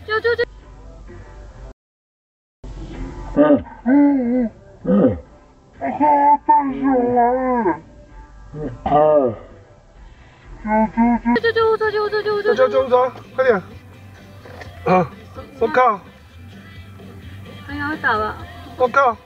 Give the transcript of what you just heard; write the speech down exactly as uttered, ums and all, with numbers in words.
救救救！ 嗯嗯嗯嗯，好大声！啊！ 救救救护车！救护车！救护车！ 叫救护车，快点！啊！我靠！ 还要打吧？ 我靠！